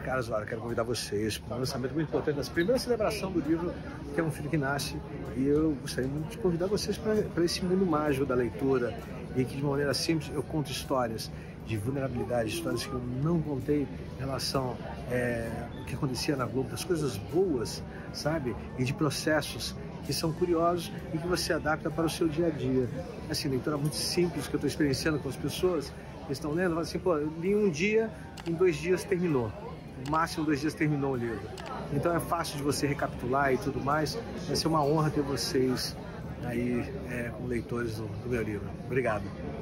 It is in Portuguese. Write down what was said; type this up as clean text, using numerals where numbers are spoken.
Carlos, olha, quero convidar vocês para um lançamento muito importante, nessa primeira celebração do livro Que é um Filho que Nasce, e eu gostaria muito de convidar vocês para esse mundo mágico da leitura, e que de uma maneira simples eu conto histórias de vulnerabilidade, histórias que eu não contei em relação ao que acontecia na Globo, das coisas boas, sabe? E de processos que são curiosos e que você adapta para o seu dia a dia. Assim, leitura muito simples que eu estou experienciando com as pessoas que estão lendo, assim, pô, eu li um dia, em 2 dias terminou. No máximo 2 dias terminou o livro. Então é fácil de você recapitular e tudo mais. Vai ser uma honra ter vocês aí como leitores do meu livro. Obrigado.